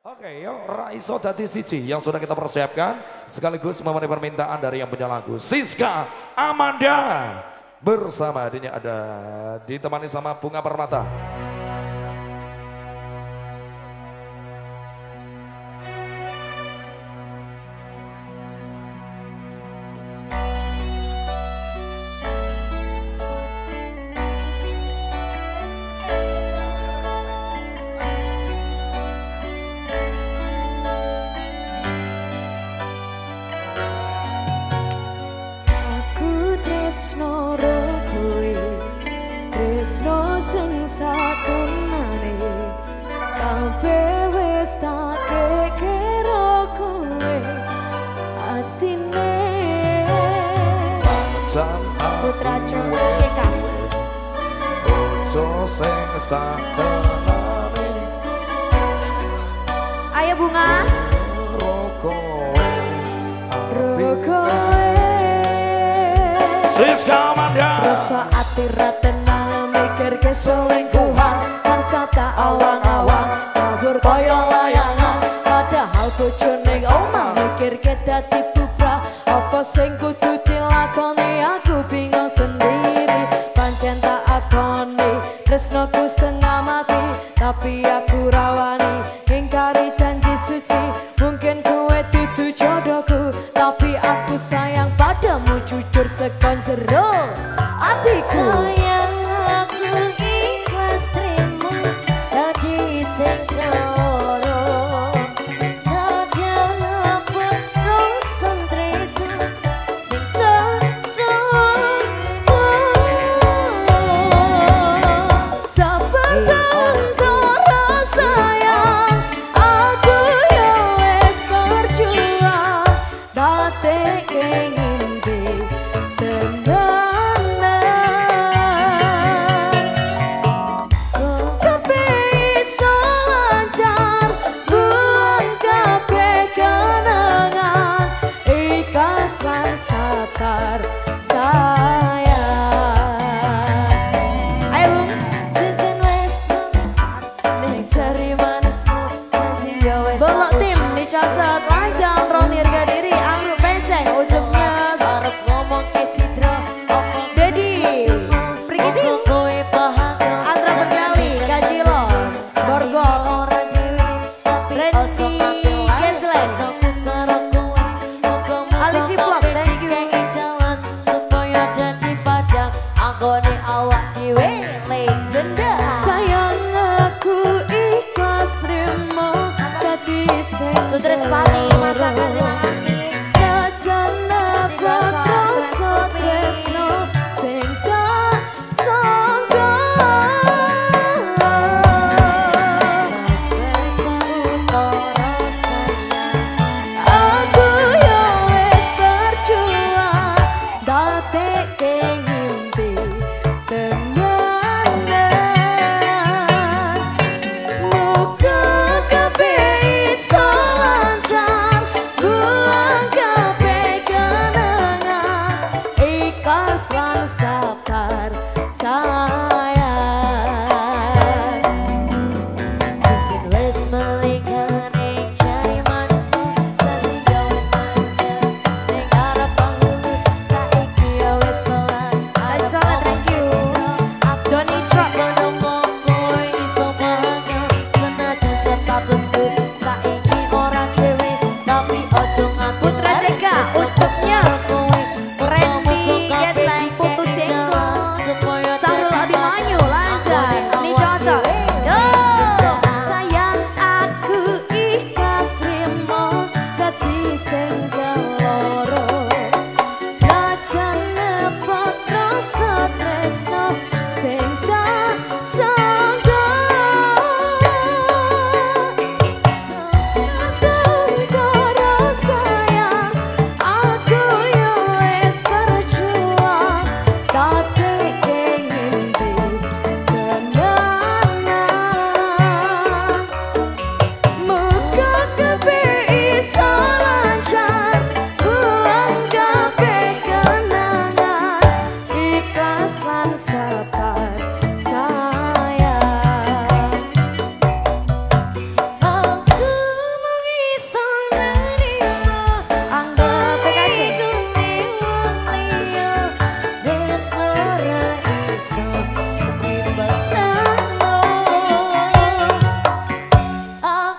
Oke, yuk Raiso Dati Siji yang sudah kita persiapkan sekaligus memenuhi permintaan dari yang punya lagu Siska Amanda bersama ini ada ditemani sama Bunga Permata. Tresno sing sakunane kabeh wis tak kekero kowe atine Putra CK Ojo sing sakenane Ayo Bunga Rokowe Rokowe Siska Amanda rasa ati ra tenang mikir keselingkuhan bangsa tak awang-awang kabur koyo layangan padahal bojone omah mikir ke dadi bubra apa sing kudu dilakoni aku bingung sendiri pancen tak akoni tresnoku setengah mati tapi aku rawani ingkari janji suci mungkin kowe dudu jodohku tapi aku sayang padamu jujur sekon jero atiku sayang aku ikhlas terima dadi sing loro sadyan apa rasa tresno sing kasar sabar santara sayang aku ya wis berjuang batik ngimpi Belok tim dicatat lanjang Roni harga diri Anggruk Penceng ujungnya sarap ngomong ke Citra Dedi Prigiting Andra Berdali Kajilo Borgol Renzi Gensles Alisi Vlog thank you supaya jadi padang anggone awak dhewe legenda sayang aku ikhlas rimo dadi sing Sutrespati masakan terima kasih sajana rasa tresno sing tak sangka aku ya wis berjuang datik ngimpi tenanan muka kabeh iso lancar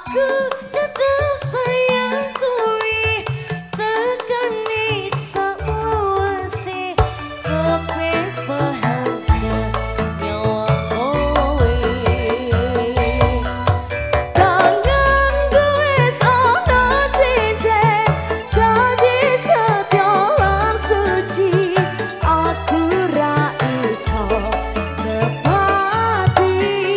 aku tetap sayang kowe tekani sakwase kowe bahagia nyawa kowe tangan kowe sono cincin jadi setia lan suci aku ra iso nepati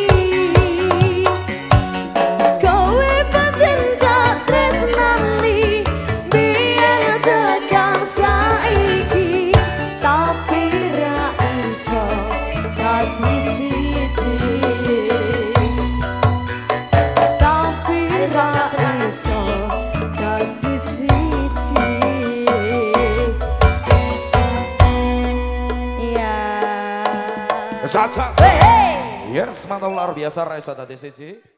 kowe pancen tak tresnani biyen tekan saiki tapi ra iso dadi siji tapi ra iso dadi siji ya Caca. hey. Yes, mantap luar biasa Raisa tadi sisi.